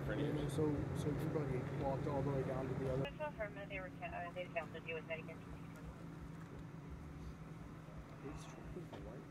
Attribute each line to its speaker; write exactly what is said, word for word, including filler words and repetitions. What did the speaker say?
Speaker 1: Yeah, so, so everybody walked all the way down to the other.
Speaker 2: They were uh, they counted you with medication.
Speaker 1: It's for white.